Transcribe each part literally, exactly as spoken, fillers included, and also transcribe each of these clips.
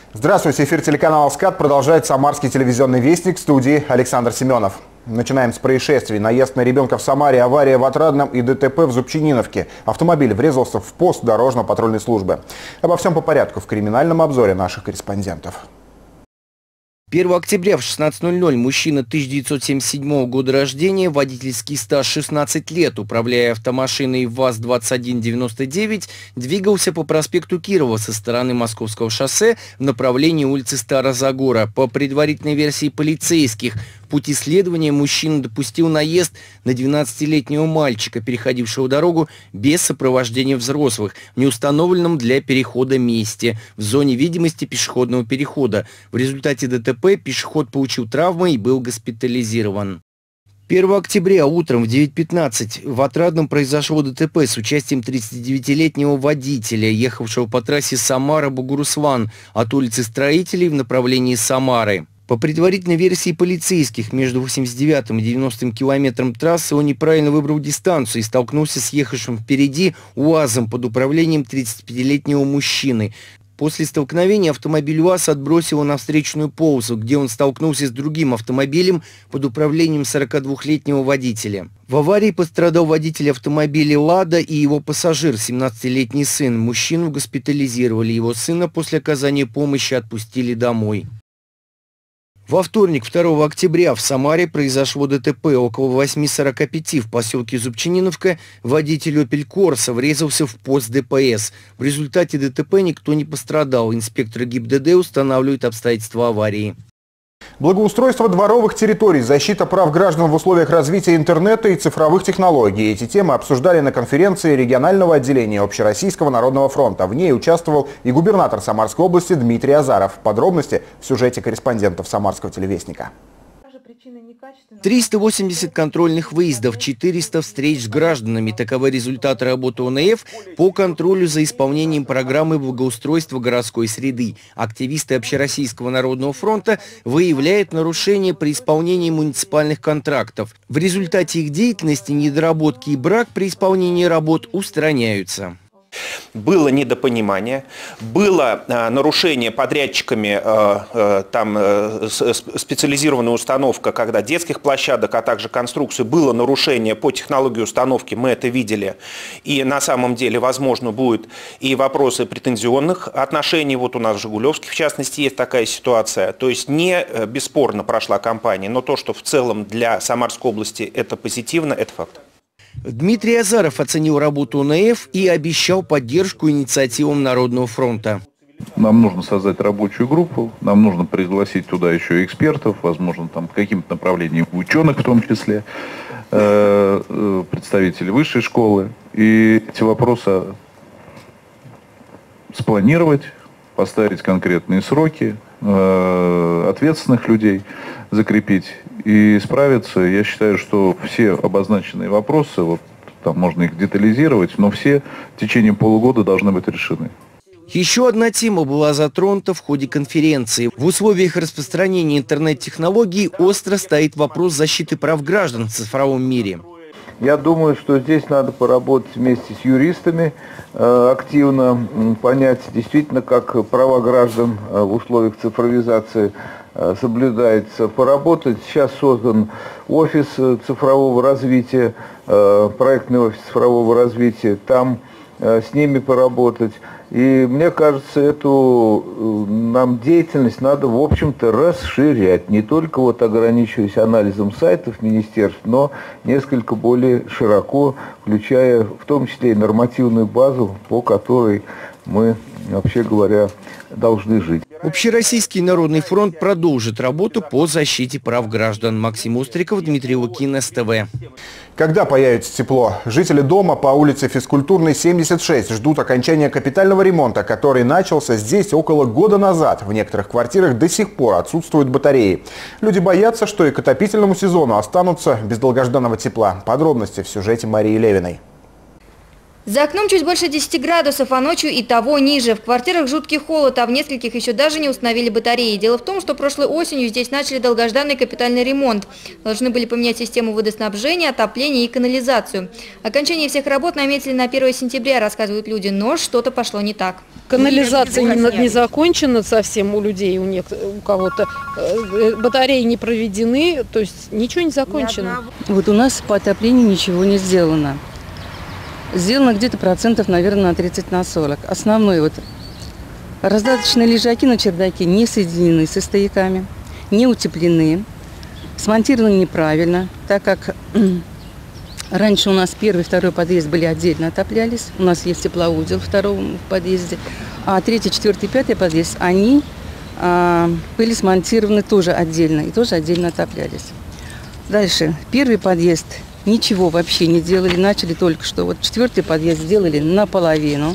Здравствуйте, эфир телеканала СКАТ продолжает Самарский телевизионный вестник, в студии Александр Семенов. Начинаем с происшествий. Наезд на ребенка в Самаре, авария в Отрадном и ДТП в Зубчининовке. Автомобиль врезался в пост дорожно-патрульной службы. Обо всем по порядку в криминальном обзоре наших корреспондентов. первого октября в шестнадцать ноль ноль мужчина тысяча девятьсот семьдесят седьмого года рождения, водительский стаж шестнадцать лет, управляя автомашиной ВАЗ двадцать один девяносто девять, двигался по проспекту Кирова со стороны Московского шоссе в направлении улицы Старозагора. По предварительной версии полицейских, в пути следования мужчина допустил наезд на двенадцатилетнего мальчика, переходившего дорогу без сопровождения взрослых, в неустановленном для перехода месте, в зоне видимости пешеходного перехода. В результате ДТП пешеход получил травмы и был госпитализирован. первого октября утром в девять пятнадцать в Отрадном произошло ДТП с участием тридцатидевятилетнего водителя, ехавшего по трассе Самара-Бугуруслан от улицы Строителей в направлении Самары. По предварительной версии полицейских, между восемьдесят девятым и девяностым километром трассы он неправильно выбрал дистанцию и столкнулся с ехавшим впереди УАЗом под управлением тридцатипятилетнего мужчины. После столкновения автомобиль УАЗ отбросил на встречную полосу, где он столкнулся с другим автомобилем под управлением сорокадвухлетнего водителя. В аварии пострадал водитель автомобиля «Лада» и его пассажир, семнадцатилетний сын. Мужчину госпитализировали, его сына после оказания помощи отпустили домой. Во вторник, второго октября, в Самаре произошло ДТП. Около восьми сорока пяти в поселке Зубчининовка водитель «Опель Корса» врезался в пост ДПС. В результате ДТП никто не пострадал. Инспектор ГИБДД устанавливает обстоятельства аварии. Благоустройство дворовых территорий, защита прав граждан в условиях развития интернета и цифровых технологий. Эти темы обсуждали на конференции регионального отделения Общероссийского народного фронта. В ней участвовал и губернатор Самарской области Дмитрий Азаров. Подробности в сюжете корреспондентов Самарского телевестника. триста восемьдесят контрольных выездов, четыреста встреч с гражданами. Таковы результаты работы О Н Ф по контролю за исполнением программы благоустройства городской среды. Активисты Общероссийского народного фронта выявляют нарушения при исполнении муниципальных контрактов. В результате их деятельности недоработки и брак при исполнении работ устраняются. Было недопонимание, было э, нарушение подрядчиками, э, э, там э, специализированная установка, когда детских площадок, а также конструкцию, было нарушение по технологии установки, мы это видели. И на самом деле, возможно, будут и вопросы претензионных отношений. Вот у нас в Жигулевске, в частности, есть такая ситуация. То есть не бесспорно прошла кампания, но то, что в целом для Самарской области это позитивно, это факт. Дмитрий Азаров оценил работу О Н Ф и обещал поддержку инициативам Народного фронта. Нам нужно создать рабочую группу, нам нужно пригласить туда еще экспертов, возможно, там каким-то направлением ученых в том числе, э, представителей высшей школы. И эти вопросы спланировать, поставить конкретные сроки, э, ответственных людей закрепить и справиться. Я считаю, что все обозначенные вопросы, вот там можно их детализировать, но все в течение полугода должны быть решены. Еще одна тема была затронута в ходе конференции. В условиях распространения интернет-технологий остро стоит вопрос защиты прав граждан в цифровом мире. Я думаю, что здесь надо поработать вместе с юристами, э, активно понять действительно, как права граждан э, в условиях цифровизации э, соблюдается, поработать. Сейчас создан офис цифрового развития, э, проектный офис цифрового развития, там э, с ними поработать. И мне кажется, эту нам деятельность надо, в общем-то, расширять. Не только вот ограничиваясь анализом сайтов министерств, но несколько более широко, включая в том числе и нормативную базу, по которой мы, вообще говоря, должны жить. Общероссийский народный фронт продолжит работу по защите прав граждан. Максим Устриков, Дмитрий Лукин, С Т В. Когда появится тепло? Жители дома по улице Физкультурной, семьдесят шесть ждут окончания капитального ремонта, который начался здесь около года назад. В некоторых квартирах до сих пор отсутствуют батареи. Люди боятся, что и к отопительному сезону останутся без долгожданного тепла. Подробности в сюжете Марии Левиной. За окном чуть больше десяти градусов, а ночью и того ниже. В квартирах жуткий холод, а в нескольких еще даже не установили батареи. Дело в том, что прошлой осенью здесь начали долгожданный капитальный ремонт. Должны были поменять систему водоснабжения, отопления и канализацию. Окончание всех работ наметили на первое сентября, рассказывают люди, но что-то пошло не так. Канализация не, не закончена совсем у людей, у, них, у кого-то. Батареи не проведены, то есть ничего не закончено. Вот у нас по отоплению ничего не сделано. Сделано где-то процентов, наверное, на тридцать на сорок. Основное вот раздаточные лежаки на чердаке не соединены со стояками, не утеплены, смонтированы неправильно, так как раньше у нас первый и второй подъезд были отдельно отоплялись. У нас есть теплоузел в втором подъезде, а третий, четвертый, пятый подъезд, они а, были смонтированы тоже отдельно и тоже отдельно отоплялись. Дальше, первый подъезд ничего вообще не делали, начали только что. Вот четвертый подъезд сделали наполовину.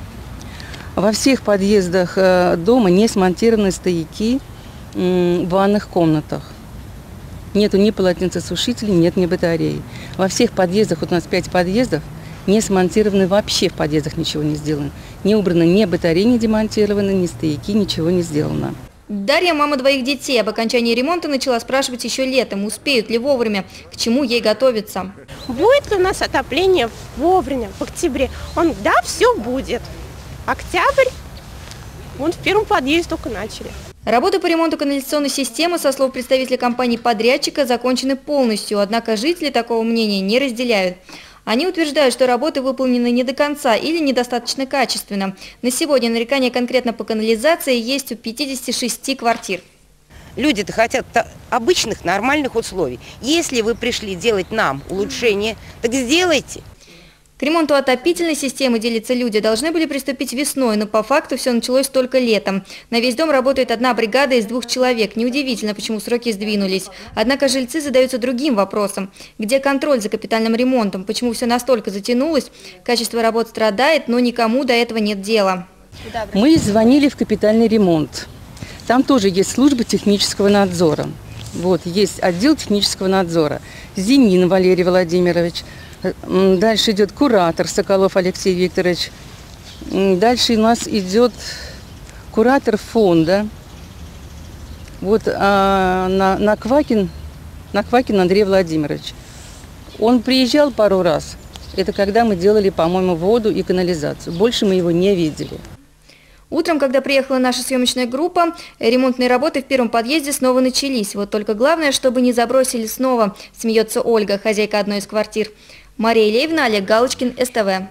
Во всех подъездах дома не смонтированы стояки в ванных комнатах. Нету ни полотенцесушителей, нет ни батареи. Во всех подъездах, вот у нас пять подъездов, не смонтированы вообще, в подъездах ничего не сделано. Не убрано ни батареи, не демонтированы, ни стояки, ничего не сделано. Дарья, мама двоих детей, об окончании ремонта начала спрашивать еще летом, успеют ли вовремя, к чему ей готовиться. Будет ли у нас отопление вовремя, в октябре? Он, да, все будет. Октябрь, вон в первом подъезде только начали. Работы по ремонту канализационной системы, со слов представителя компании-подрядчика, закончены полностью, однако жители такого мнения не разделяют. Они утверждают, что работы выполнены не до конца или недостаточно качественно. На сегодня нарекания конкретно по канализации есть у пятидесяти шести квартир. Люди-то хотят обычных нормальных условий. Если вы пришли делать нам улучшение, так сделайте. К ремонту отопительной системы, делятся люди, должны были приступить весной, но по факту все началось только летом. На весь дом работает одна бригада из двух человек. Неудивительно, почему сроки сдвинулись. Однако жильцы задаются другим вопросом. Где контроль за капитальным ремонтом? Почему все настолько затянулось? Качество работ страдает, но никому до этого нет дела. Мы звонили в капитальный ремонт. Там тоже есть служба технического надзора. Вот, есть отдел технического надзора. Зимин Валерий Владимирович. Дальше идет куратор Соколов Алексей Викторович. Дальше у нас идет куратор фонда. Вот а, на, на Квакин, на Квакин Андрей Владимирович. Он приезжал пару раз. Это когда мы делали, по-моему, воду и канализацию. Больше мы его не видели. Утром, когда приехала наша съемочная группа, ремонтные работы в первом подъезде снова начались. Вот только главное, чтобы не забросили снова, смеется Ольга, хозяйка одной из квартир. Мария Левина, Олег Галочкин, СТВ.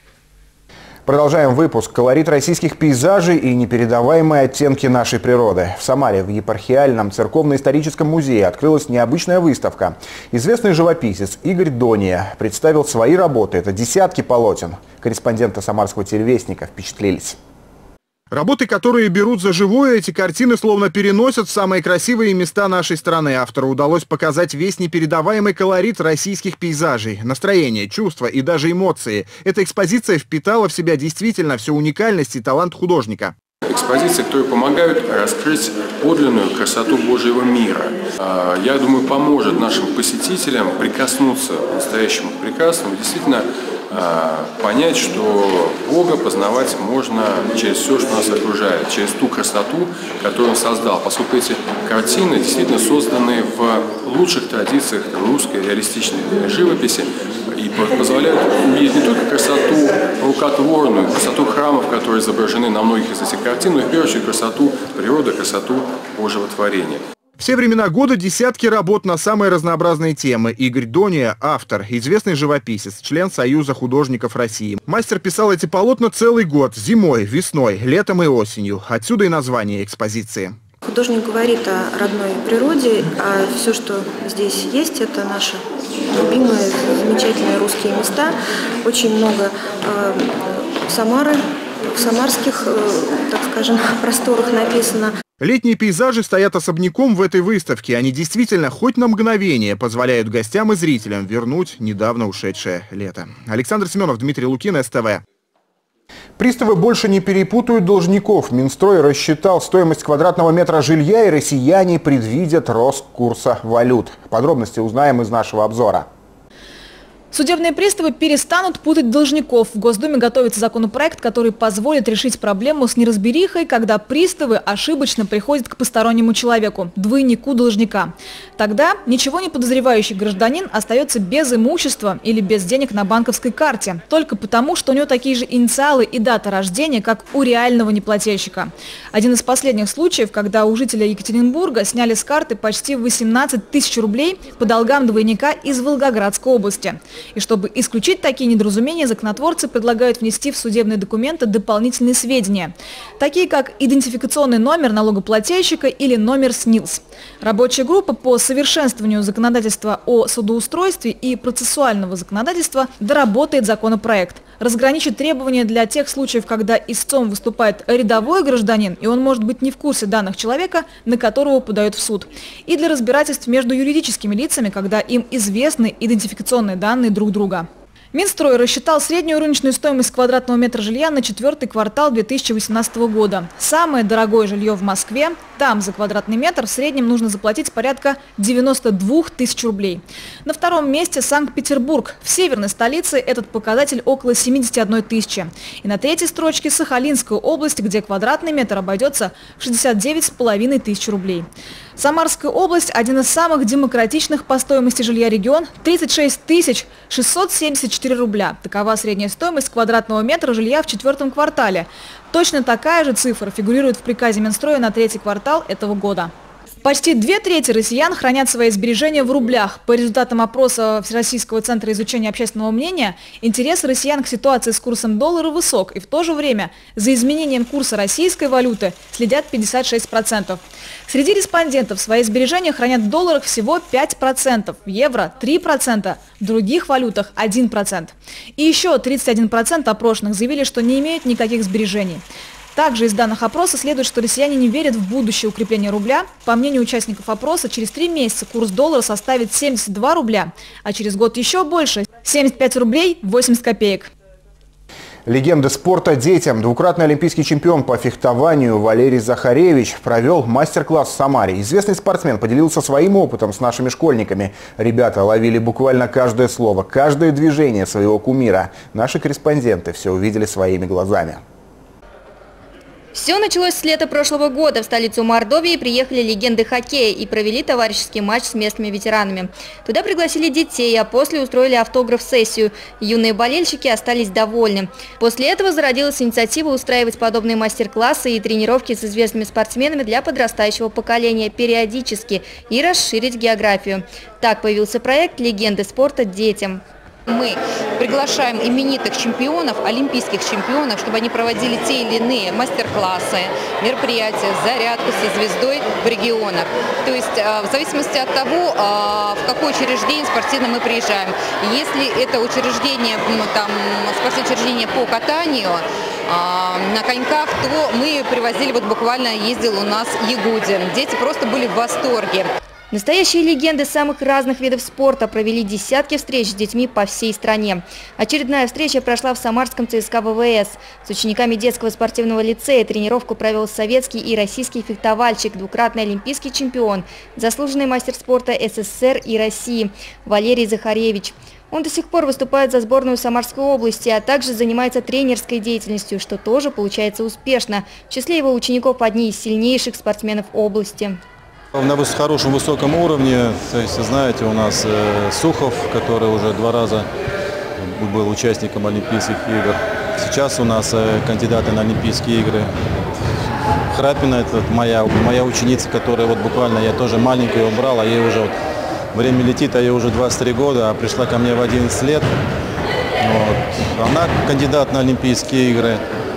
Продолжаем выпуск. Колорит российских пейзажей и непередаваемые оттенки нашей природы. В Самаре в епархиальном церковно-историческом музее открылась необычная выставка. Известный живописец Игорь Дония представил свои работы. Это десятки полотен. Корреспонденты Самарского телевестника впечатлились. Работы, которые берут за живое, эти картины словно переносят в самые красивые места нашей страны. Автору удалось показать весь непередаваемый колорит российских пейзажей. Настроение, чувства и даже эмоции. Эта экспозиция впитала в себя действительно всю уникальность и талант художника. Экспозиции, которые помогают раскрыть подлинную красоту Божьего мира. Я думаю, поможет нашим посетителям прикоснуться к настоящему прекрасному, действительно понять, что Бога познавать можно через все, что нас окружает, через ту красоту, которую Он создал. Поскольку эти картины действительно созданы в лучших традициях русской реалистичной живописи и позволяют увидеть не только красоту рукотворную, красоту храмов, которые изображены на многих из этих картин, но и в первую очередь красоту природы, красоту Божьего творения. Все времена года десятки работ на самые разнообразные темы. Игорь Дония – автор, известный живописец, член Союза художников России. Мастер писал эти полотна целый год – зимой, весной, летом и осенью. Отсюда и название экспозиции. Художник говорит о родной природе, а все, что здесь есть, это наши любимые, замечательные русские места. Очень много э, Самары, в самарских, э, так скажем, просторах написано. Летние пейзажи стоят особняком в этой выставке. Они действительно хоть на мгновение позволяют гостям и зрителям вернуть недавно ушедшее лето. Александр Семенов, Дмитрий Лукин, СТВ. Приставы больше не перепутают должников. Минстрой рассчитал стоимость квадратного метра жилья, и россияне предвидят рост курса валют. Подробности узнаем из нашего обзора. Судебные приставы перестанут путать должников. В Госдуме готовится законопроект, который позволит решить проблему с неразберихой, когда приставы ошибочно приходят к постороннему человеку, двойнику должника. Тогда ничего не подозревающий гражданин остается без имущества или без денег на банковской карте, только потому, что у него такие же инициалы и дата рождения, как у реального неплательщика. Один из последних случаев, когда у жителя Екатеринбурга сняли с карты почти восемнадцать тысяч рублей по долгам двойника из Волгоградской области. И чтобы исключить такие недоразумения, законотворцы предлагают внести в судебные документы дополнительные сведения, такие как идентификационный номер налогоплательщика или номер СНИЛС. Рабочая группа по совершенствованию законодательства о судоустройстве и процессуального законодательства доработает законопроект, разграничит требования для тех случаев, когда истцом выступает рядовой гражданин, и он может быть не в курсе данных человека, на которого подают в суд, и для разбирательств между юридическими лицами, когда им известны идентификационные данные друг друга. Минстрой рассчитал среднюю рыночную стоимость квадратного метра жилья на четвертый квартал две тысячи восемнадцатого года. Самое дорогое жилье в Москве, там за квадратный метр в среднем нужно заплатить порядка девяноста двух тысяч рублей. На втором месте Санкт-Петербург. В северной столице этот показатель около семидесяти одной тысячи. И на третьей строчке Сахалинская область, где квадратный метр обойдется в шестьдесят девять с половиной тысяч рублей. Самарская область – один из самых демократичных по стоимости жилья регион – тридцать шесть тысяч шестьсот семьдесят четыре рубля. Такова средняя стоимость квадратного метра жилья в четвертом квартале. Точно такая же цифра фигурирует в приказе Минстроя на третий квартал этого года. Почти две трети россиян хранят свои сбережения в рублях. По результатам опроса Всероссийского центра изучения общественного мнения, интерес россиян к ситуации с курсом доллара высок, и в то же время за изменением курса российской валюты следят пятьдесят шесть процентов. Среди респондентов свои сбережения хранят в долларах всего пять процентов, в евро – три процента, в других валютах – один процент. И еще тридцать один процент опрошенных заявили, что не имеют никаких сбережений. Также из данных опроса следует, что россияне не верят в будущее укрепление рубля. По мнению участников опроса, через три месяца курс доллара составит семьдесят два рубля, а через год еще больше – семьдесят пять рублей восемьдесят копеек. Легенда спорта детям. Двукратный олимпийский чемпион по фехтованию Валерий Захаревич провел мастер-класс в Самаре. Известный спортсмен поделился своим опытом с нашими школьниками. Ребята ловили буквально каждое слово, каждое движение своего кумира. Наши корреспонденты все увидели своими глазами. Все началось с лета прошлого года. В столицу Мордовии приехали легенды хоккея и провели товарищеский матч с местными ветеранами. Туда пригласили детей, а после устроили автограф-сессию. Юные болельщики остались довольны. После этого зародилась инициатива устраивать подобные мастер-классы и тренировки с известными спортсменами для подрастающего поколения периодически и расширить географию. Так появился проект «Легенды спорта детям». Мы приглашаем именитых чемпионов, олимпийских чемпионов, чтобы они проводили те или иные мастер-классы, мероприятия, зарядку со звездой в регионах. То есть в зависимости от того, в какое учреждение спортивное мы приезжаем. Если это учреждение, там, спортивное учреждение по катанию на коньках, то мы привозили, вот буквально ездил у нас Ягудин. Дети просто были в восторге. Настоящие легенды самых разных видов спорта провели десятки встреч с детьми по всей стране. Очередная встреча прошла в самарском ЦСКА ВВС. С учениками детского спортивного лицея тренировку провел советский и российский фехтовальщик, двукратный олимпийский чемпион, заслуженный мастер спорта СССР и России Валерий Захаревич. Он до сих пор выступает за сборную Самарской области, а также занимается тренерской деятельностью, что тоже получается успешно. В числе его учеников одни из сильнейших спортсменов области. На хорошем высоком уровне, то есть, знаете, у нас э, Сухов, который уже два раза был участником Олимпийских игр. Сейчас у нас э, кандидаты на Олимпийские игры. Храпина, это моя, моя ученица, которая вот буквально, я тоже маленькую ее брал, а ей уже вот, время летит, а ей уже двадцать три года, а пришла ко мне в одиннадцать лет. Вот. Она кандидат на Олимпийские игры.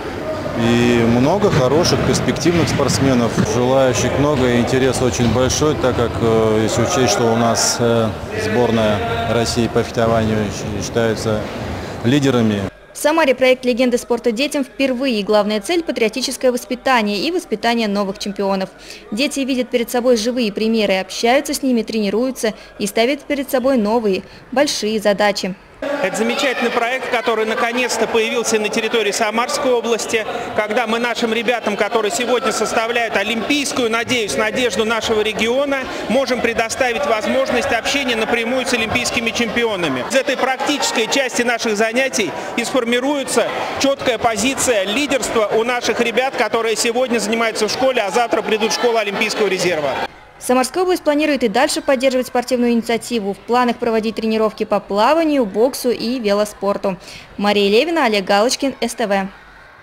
И много хороших, перспективных спортсменов, желающих много, и интерес очень большой, так как, если учесть, что у нас сборная России по фехтованию считаются лидерами. В Самаре проект «Легенды спорта детям» впервые. Главная цель – патриотическое воспитание и воспитание новых чемпионов. Дети видят перед собой живые примеры, общаются с ними, тренируются и ставят перед собой новые, большие задачи. Это замечательный проект, который наконец-то появился на территории Самарской области, когда мы нашим ребятам, которые сегодня составляют олимпийскую, надеюсь, надежду нашего региона, можем предоставить возможность общения напрямую с олимпийскими чемпионами. Из этой практической части наших занятий и сформируется четкая позиция лидерства у наших ребят, которые сегодня занимаются в школе, а завтра придут в школу Олимпийского резерва. Самарская область планирует и дальше поддерживать спортивную инициативу. В планах проводить тренировки по плаванию, боксу и велоспорту. Мария Левина, Олег Галочкин, эс тэ вэ.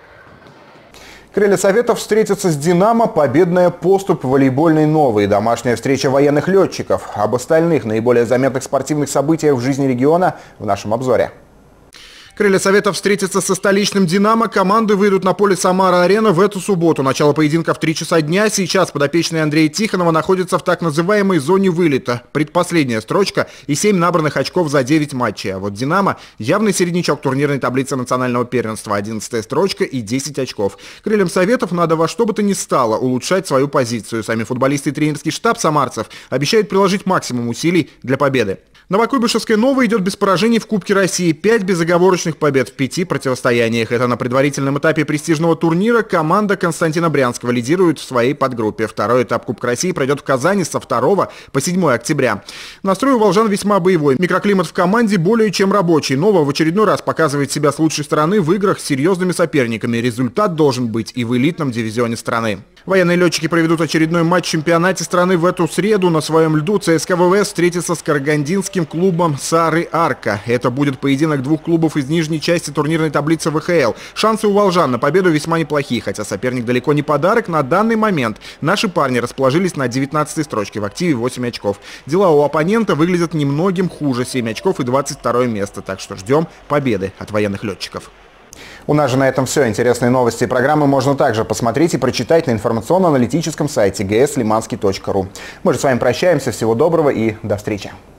Крылья Советов встретятся с «Динамо», победная поступь волейбольной «Новой», домашняя встреча военных летчиков. Об остальных наиболее заметных спортивных событиях в жизни региона в нашем обзоре. Крылья Советов встретятся со столичным «Динамо». Команды выйдут на поле Самара-Арена в эту субботу. Начало поединка в три часа дня. Сейчас подопечные Андрея Тихонова находятся в так называемой зоне вылета. Предпоследняя строчка и семь набранных очков за девять матчей. А вот «Динамо» явный середнячок турнирной таблицы национального первенства. одиннадцатая строчка и десять очков. Крыльям Советов надо во что бы то ни стало улучшать свою позицию. Сами футболисты и тренерский штаб самарцев обещают приложить максимум усилий для победы. Новокуйбышевская «Новая» идет без поражений в Кубке России. Пять безоговорочных побед в пяти противостояниях. Это на предварительном этапе престижного турнира команда Константина Брянского лидирует в своей подгруппе. Второй этап Кубка России пройдет в Казани со второго по седьмое октября. Настрой у волжан весьма боевой. Микроклимат в команде более чем рабочий. «Нова» в очередной раз показывает себя с лучшей стороны в играх с серьезными соперниками. Результат должен быть и в элитном дивизионе страны. Военные летчики проведут очередной матч в чемпионате страны в эту среду. На своем льду ЦСКА ВВС встретится с карагандинским клубом «Сары Арка». Это будет поединок двух клубов из нижней части турнирной таблицы вэ ха эл. Шансы у волжан на победу весьма неплохие, хотя соперник далеко не подарок. На данный момент наши парни расположились на девятнадцатой строчке, в активе восемь очков. Дела у оппонента выглядят немногим хуже, семь очков и двадцать второе место. Так что ждем победы от военных летчиков. У нас же на этом все. Интересные новости и программы можно также посмотреть и прочитать на информационно-аналитическом сайте гэ эс лиманский точка ру. Мы же с вами прощаемся. Всего доброго и до встречи.